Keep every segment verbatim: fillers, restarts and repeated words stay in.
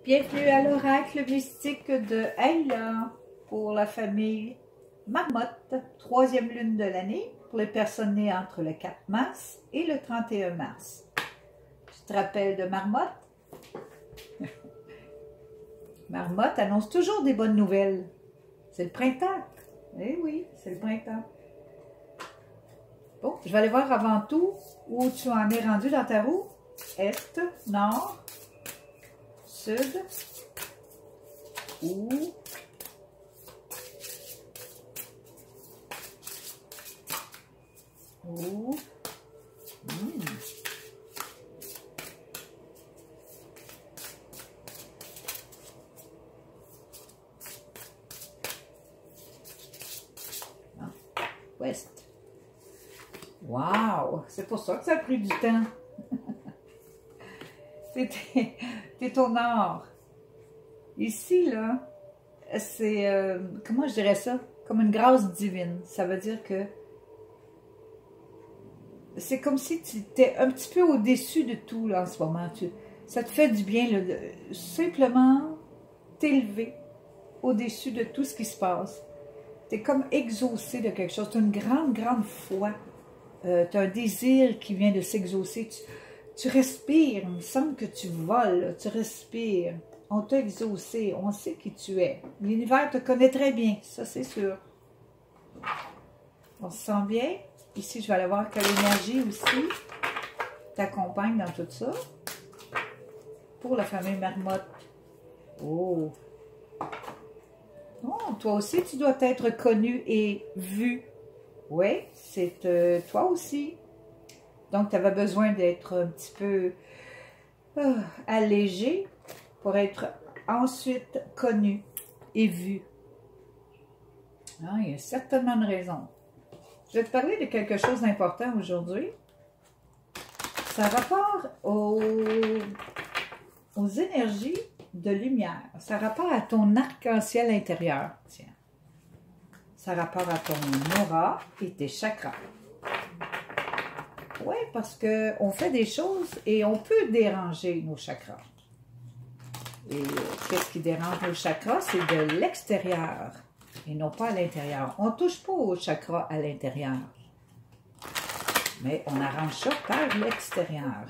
Bienvenue à l'oracle mystique de Ayla pour la famille Marmotte, troisième lune de l'année pour les personnes nées entre le quatre mars et le trente et un mars. Tu te rappelles de Marmotte? Marmotte annonce toujours des bonnes nouvelles. C'est le printemps. Eh oui, c'est le printemps. Bon, je vais aller voir avant tout où tu en es rendu dans ta roue. Est, nord, sud, ou ou hmm. Non. Ouest. Wow! C'est pour ça que ça a pris du temps. T'es au nord. Ici, là, c'est, euh, comment je dirais ça? Comme une grâce divine. Ça veut dire que c'est comme si tu étais un petit peu au-dessus de tout, là, en ce moment. Tu, ça te fait du bien, là, de simplement t'élever au-dessus de tout ce qui se passe. Tu es comme exaucé de quelque chose. Tu as une grande, grande foi. Euh, tu as un désir qui vient de s'exaucer. Tu, tu respires. Il me semble que tu voles. Tu respires. On t'a exaucé. On sait qui tu es. L'univers te connaît très bien. Ça, c'est sûr. On se sent bien. Ici, je vais aller voir quelle énergie aussi t'accompagne dans tout ça. Pour la famille Marmotte. Oh! Oh, toi aussi, tu dois être connu et vu. Oui, c'est euh, toi aussi. Donc, tu avais besoin d'être un petit peu euh, allégé pour être ensuite connu et vu. Ah, il y a certainement une raison. Je vais te parler de quelque chose d'important aujourd'hui. Ça a rapport aux, aux énergies de lumière. Ça a rapport à ton arc-en-ciel intérieur. Tiens. Ça a rapport à ton aura et tes chakras. Oui, parce qu'on fait des choses et on peut déranger nos chakras. Et qu'est-ce qui dérange nos chakras? C'est de l'extérieur et non pas à l'intérieur. On ne touche pas aux chakras à l'intérieur. Mais on arrange ça par l'extérieur.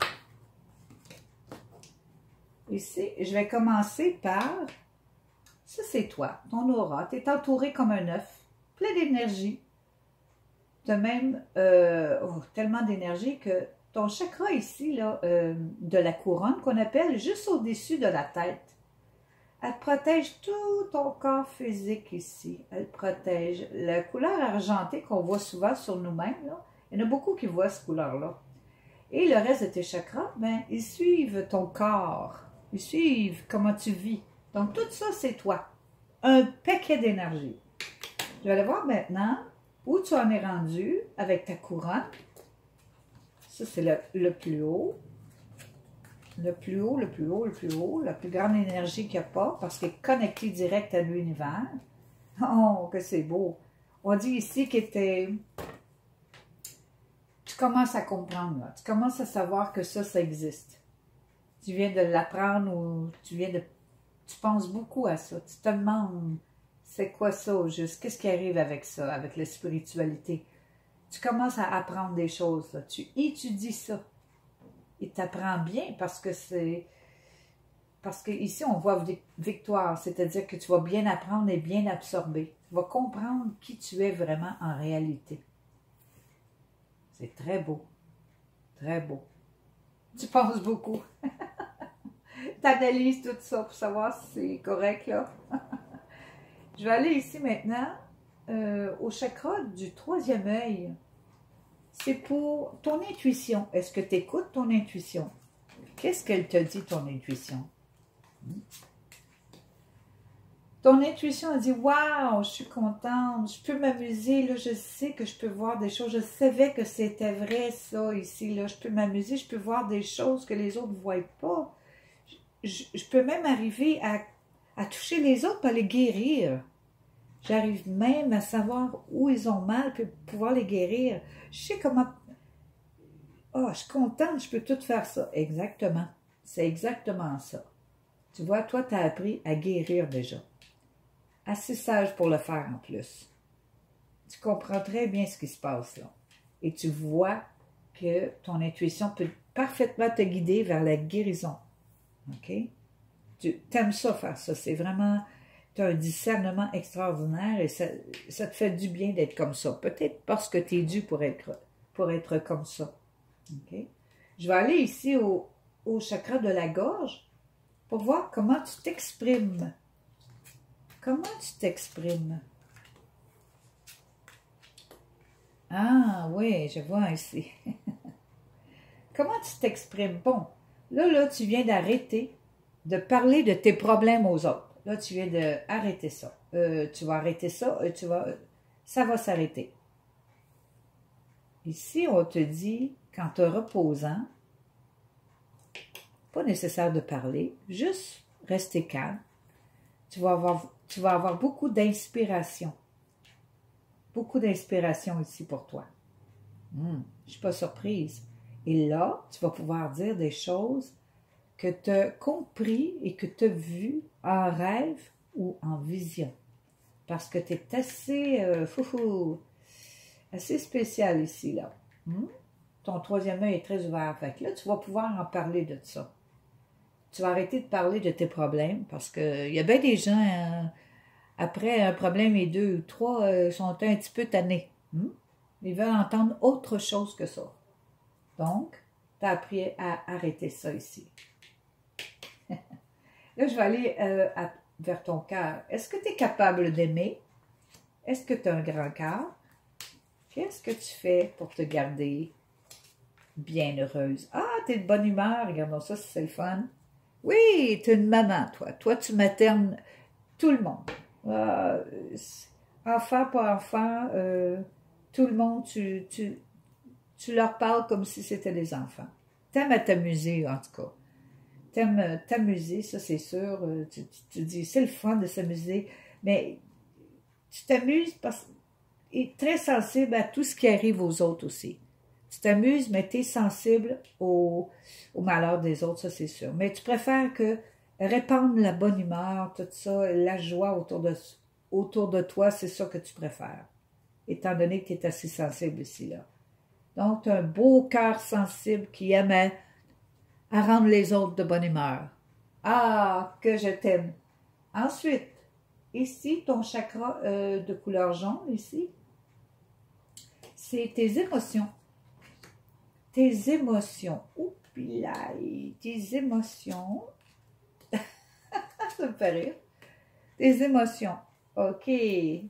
Ici, je vais commencer par... Ça, c'est toi, ton aura. Tu es entouré comme un œuf, plein d'énergie. Tu as même euh, oh, tellement d'énergie que ton chakra ici, là, euh, de la couronne, qu'on appelle juste au-dessus de la tête, elle protège tout ton corps physique ici. Elle protège la couleur argentée qu'on voit souvent sur nous-mêmes. Là. Il y en a beaucoup qui voient cette couleur-là. Et le reste de tes chakras, ben, ils suivent ton corps. Ils suivent comment tu vis. Donc, tout ça, c'est toi. Un paquet d'énergie. Je vais aller voir maintenant où tu en es rendu avec ta couronne. Ça, c'est le, le plus haut. Le plus haut, le plus haut, le plus haut. La plus grande énergie qu'il n'y a pas parce qu'elle est connectée direct à l'univers. Oh, que c'est beau. On dit ici que tu commences à comprendre. Là. Tu commences à savoir que ça, ça existe. Tu viens de l'apprendre ou tu viens de... Tu penses beaucoup à ça. Tu te demandes... C'est quoi ça au juste? Qu'est-ce qui arrive avec ça, avec la spiritualité? Tu commences à apprendre des choses. Là. Tu étudies ça. Et tu apprends bien parce que c'est... Parce qu'ici, on voit victoire. C'est-à-dire que tu vas bien apprendre et bien absorber. Tu vas comprendre qui tu es vraiment en réalité. C'est très beau. Très beau. Tu penses beaucoup. Tu analyses tout ça pour savoir si c'est correct, là. Je vais aller ici maintenant euh, au chakra du troisième œil. C'est pour ton intuition. Est-ce que tu écoutes ton intuition? Qu'est-ce qu'elle te dit, ton intuition? Hmm. Ton intuition, elle dit, waouh, je suis contente, je peux m'amuser, là, je sais que je peux voir des choses. Je savais que c'était vrai, ça, ici, là. Je peux m'amuser, je peux voir des choses que les autres ne voient pas. Je, je peux même arriver à... à toucher les autres, à les guérir. J'arrive même à savoir où ils ont mal, puis pouvoir les guérir. Je sais comment... Oh, je suis contente, je peux tout faire ça. Exactement. C'est exactement ça. Tu vois, toi, tu as appris à guérir déjà. Assez sage pour le faire en plus. Tu comprends très bien ce qui se passe là. Et tu vois que ton intuition peut parfaitement te guider vers la guérison. OK? Tu aimes ça faire ça. C'est vraiment, tu as un discernement extraordinaire et ça, ça te fait du bien d'être comme ça. Peut-être parce que tu es dû pour être, pour être comme ça. OK? Je vais aller ici au, au chakra de la gorge pour voir comment tu t'exprimes. Comment tu t'exprimes? Ah oui, je vois ici. Comment tu t'exprimes? Bon, là, là, tu viens d'arrêter de parler de tes problèmes aux autres. Là, tu viens d'arrêter ça. Euh, tu vas arrêter ça, euh, tu vas, ça va s'arrêter. Ici, on te dit, quand tu es reposant, pas nécessaire de parler, juste rester calme. Tu vas avoir, tu vas avoir beaucoup d'inspiration. Beaucoup d'inspiration ici pour toi. Hum, je ne suis pas surprise. Et là, tu vas pouvoir dire des choses que tu as compris et que tu as vues en rêve ou en vision. Parce que tu es assez, euh, foufou, assez spécial ici, là. Hum? Ton troisième œil est très ouvert. Fait que là, tu vas pouvoir en parler de ça. Tu vas arrêter de parler de tes problèmes parce qu'il y a bien des gens... Euh, après un problème et deux ou trois euh, sont un petit peu tannés. Hmm? Ils veulent entendre autre chose que ça. Donc, tu as appris à arrêter ça ici. Là, je vais aller euh, à, vers ton cœur. Est-ce que tu es capable d'aimer? Est-ce que tu as un grand cœur? Qu'est-ce que tu fais pour te garder bien heureuse? Ah, tu es de bonne humeur. Regardons ça, c'est le fun. Oui, tu es une maman, toi. Toi, tu maternes tout le monde. Euh, enfant, pas enfant, euh, tout le monde, tu, tu, tu leur parles comme si c'était des enfants. T'aimes à t'amuser, en tout cas. T'aimes t'amuser, ça c'est sûr. Tu, tu, tu dis, c'est le fun de s'amuser, mais tu t'amuses parce que tu es très sensible à tout ce qui arrive aux autres aussi. Tu t'amuses, mais tu es sensible au, au malheur des autres, ça c'est sûr. Mais tu préfères que répandre la bonne humeur, tout ça, la joie autour de, autour de toi, c'est ça que tu préfères, étant donné que tu es assez sensible ici, là. Donc, tu as un beau cœur sensible qui aime à, à rendre les autres de bonne humeur. Ah, que je t'aime. Ensuite, ici, ton chakra euh, de couleur jaune, ici, c'est tes émotions. Tes émotions. Oups là, tes émotions... Ça me fait rire. Tes émotions. OK. I,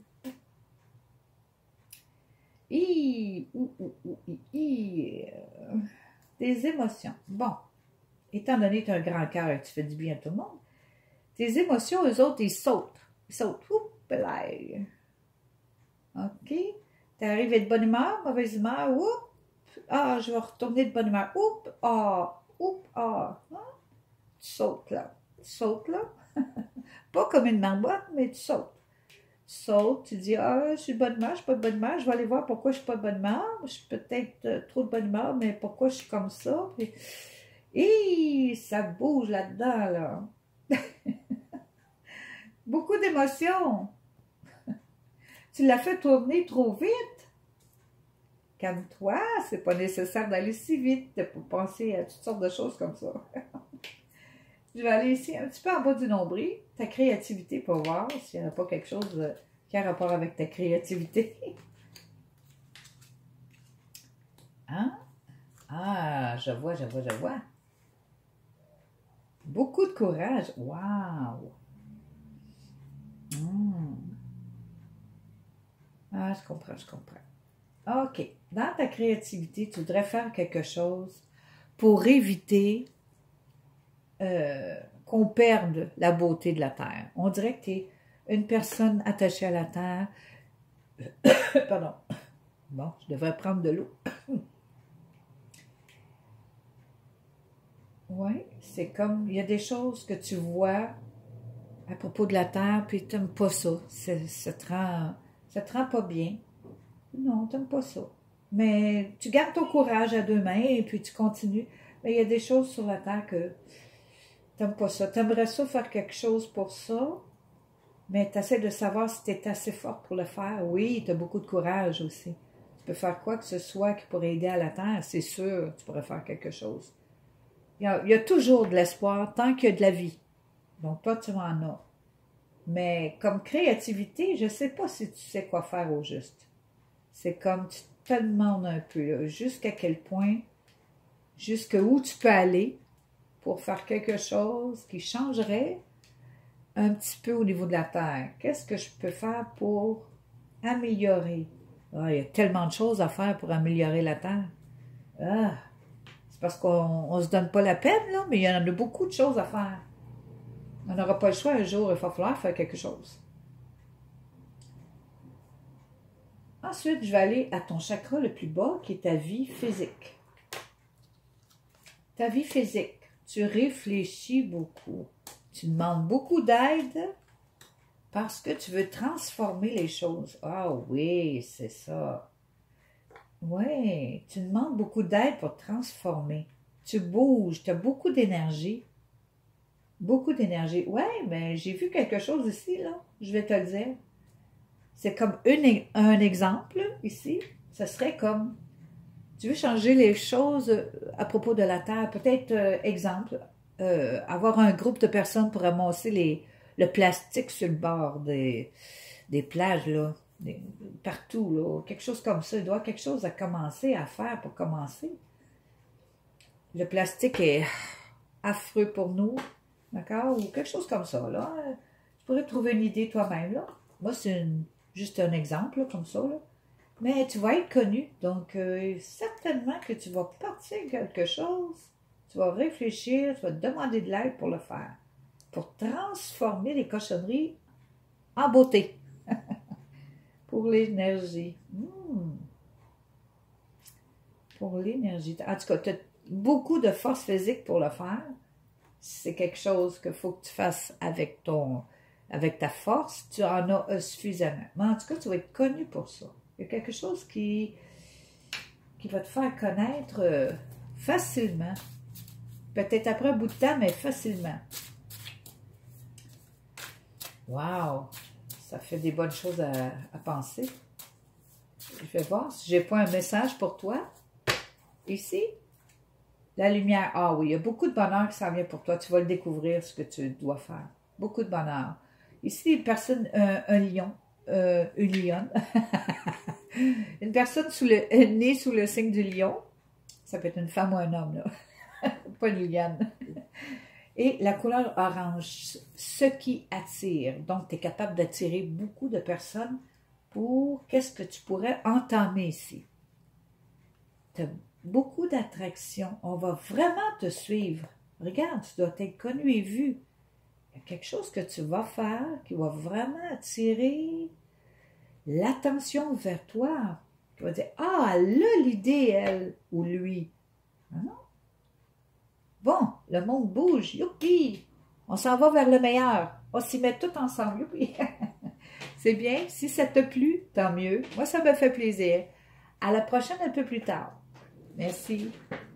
ou, ou, ou, i, i. Tes émotions. Bon. Étant donné que tu as un grand cœur et que tu fais du bien à tout le monde, tes émotions, eux autres, ils sautent. Ils sautent. Oups là. OK. T'es arrivé de bonne humeur, mauvaise humeur. Oups. Ah, je vais retourner de bonne humeur. Oups. Ah. Oups. Ah. Hein? Tu sautes là. Tu sautes là. Pas comme une marmotte, mais tu sautes. Tu sautes, tu dis, ah, je suis de bonne humeur, je suis pas de bonne humeur, je vais aller voir pourquoi je suis pas de bonne humeur. Je suis peut-être euh, trop de bonne humeur, mais pourquoi je suis comme ça? Puis, et ça bouge là-dedans, là. Beaucoup d'émotions. Tu l'as fait tourner trop vite. Calme-toi, c'est pas nécessaire d'aller si vite pour penser à toutes sortes de choses comme ça. Je vais aller ici, un petit peu en bas du nombril, ta créativité, pour voir s'il n'y a pas quelque chose qui a rapport avec ta créativité. Hein? Ah, je vois, je vois, je vois. Beaucoup de courage. Wow! Mmh. Ah, je comprends, je comprends. OK. Dans ta créativité, tu voudrais faire quelque chose pour éviter... Euh, qu'on perde la beauté de la terre. On dirait que tu es une personne attachée à la terre. Pardon. Bon, je devrais prendre de l'eau. Oui, c'est comme, il y a des choses que tu vois à propos de la terre, puis tu n'aimes pas ça. Ça, ça, te rend, ça te rend pas bien. Non, tu n'aimes pas ça. Mais tu gardes ton courage à deux mains et puis tu continues. Mais il y a des choses sur la terre que T'aimes pas ça. T'aimerais ça faire quelque chose pour ça, mais tu essaies de savoir si tu es assez forte pour le faire. Oui, tu as beaucoup de courage aussi. Tu peux faire quoi que ce soit qui pourrait aider à la Terre, c'est sûr, tu pourrais faire quelque chose. Il y a, il y a toujours de l'espoir tant qu'il y a de la vie. Donc, toi, tu en as. Mais comme créativité, je ne sais pas si tu sais quoi faire au juste. C'est comme tu te demandes un peu, jusqu'à quel point, jusqu'où tu peux aller pour faire quelque chose qui changerait un petit peu au niveau de la Terre. Qu'est-ce que je peux faire pour améliorer? Ah, il y a tellement de choses à faire pour améliorer la Terre. Ah, c'est parce qu'on ne se donne pas la peine, là, mais il y en a beaucoup de choses à faire. On n'aura pas le choix un jour, il va falloir faire quelque chose. Ensuite, je vais aller à ton chakra le plus bas, qui est ta vie physique. Ta vie physique, tu réfléchis beaucoup. Tu demandes beaucoup d'aide parce que tu veux transformer les choses. Ah oui, c'est ça. Oui, tu demandes beaucoup d'aide pour transformer. Tu bouges, tu as beaucoup d'énergie. Beaucoup d'énergie. Oui, mais j'ai vu quelque chose ici, là. Je vais te le dire. C'est comme une, un exemple, ici. Ce serait comme, tu veux changer les choses à propos de la Terre. Peut-être, euh, exemple, euh, avoir un groupe de personnes pour ramasser les, le plastique sur le bord des, des plages, là. Des, partout, là. Quelque chose comme ça. Il doit y avoir quelque chose à commencer à faire pour commencer. Le plastique est affreux pour nous. D'accord? Ou quelque chose comme ça, là. Tu pourrais trouver une idée toi-même, là. Moi, c'est une... juste un exemple, là, comme ça, là. Mais tu vas être connu, donc euh, certainement que tu vas partir quelque chose, tu vas réfléchir, tu vas te demander de l'aide pour le faire, pour transformer les cochonneries en beauté, pour l'énergie. Mmh. Pour l'énergie. En tout cas, tu as beaucoup de force physique pour le faire. C'est quelque chose qu'il faut que tu fasses avec ton... avec ta force, tu en as suffisamment. Mais en tout cas, tu vas être connu pour ça. Il y a quelque chose qui, qui va te faire connaître euh, facilement. Peut-être après un bout de temps, mais facilement. Wow! Ça fait des bonnes choses à, à penser. Je vais voir si j'ai pas un message pour toi. Ici. La lumière. Ah oui, il y a beaucoup de bonheur qui s'en vient pour toi. Tu vas le découvrir, ce que tu dois faire. Beaucoup de bonheur. Ici, une personne, un, un lion, euh, une lionne, une personne sous le, née sous le signe du lion, ça peut être une femme ou un homme, là, pas une lionne, et la couleur orange, ce qui attire, donc tu es capable d'attirer beaucoup de personnes pour qu'est-ce que tu pourrais entamer ici. Tu as beaucoup d'attraction, on va vraiment te suivre, regarde, tu dois être connu et vu. Il y a quelque chose que tu vas faire qui va vraiment attirer l'attention vers toi. Tu vas dire, ah, là, l'idée, elle, ou lui. Non, non. Bon, le monde bouge, youpi! On s'en va vers le meilleur. On s'y met tout ensemble, youpi! C'est bien. Si ça t'a plu, tant mieux. Moi, ça me fait plaisir. À la prochaine un peu plus tard. Merci.